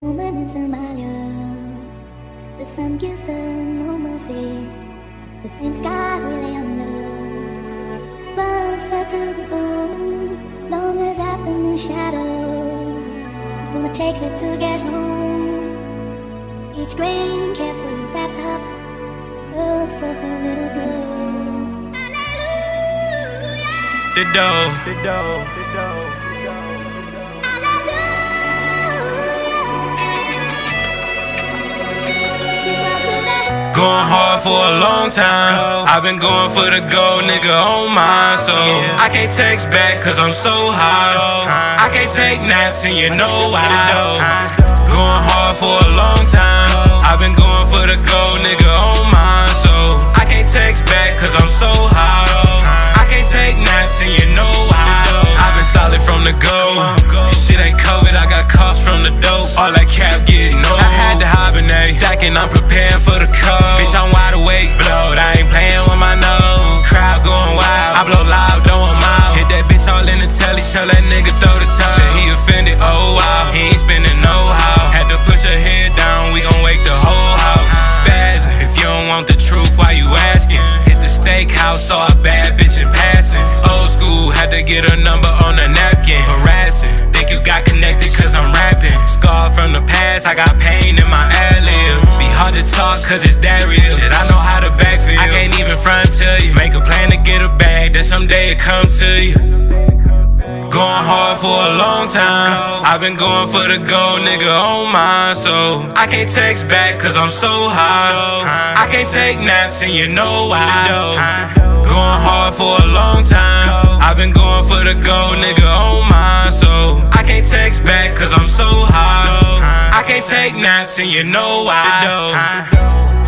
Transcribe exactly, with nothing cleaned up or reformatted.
Woman in Somalia, the sun gives her no mercy. The thin sky we lay under burns her to the bone. Long as afternoon shadows, it's gonna take her to get home. Each grain carefully wrapped up was for her little girl. Hallelujah. The dough, the dough, the dough. Going hard for a long time. I've been going for the gold, nigga, on mine. So I can't text back cause I'm so high. I can't take naps and you know why. Going hard for a long time. I've been going for the gold, nigga, on mine. So I can't text back cause I'm so high. I can't take naps and you know why. I've been solid from the go. This shit ain't COVID, I got coughs from the dope. All that cap getting old. I had to hibernate, stacking, I'm preparing for the cold. Bitch, I'm wide awake, blowed, I ain't playing with my nose. Crowd going wild, I blow loud, don't mouth. Hit that bitch all in the telly, tell that nigga throw the towel. Said he offended, oh wow, he ain't spending no how. Had to push her head down, we gon' wake the whole house. Spazzing, if you don't want the truth, why you asking? Hit the steakhouse, saw a bad bitch in passing. Old school, had to get her number on a napkin. Harassing, think you got connected cause I'm rapping. Scarred from the past, I got pain in my ad-libs. Be hard to talk cause it's that real. Shit, I know how to backfill. I can't even front to you. Make a plan to get a bag, then someday it come to you. Going hard for a long time. I've been going for the gold, nigga, on mine. So I can't text back cause I'm so high. I can't take naps and you know why. Going hard for a long time. I've been going for the gold, nigga, on mine. So I can't text back cause I'm so high. I can't take naps and you know why.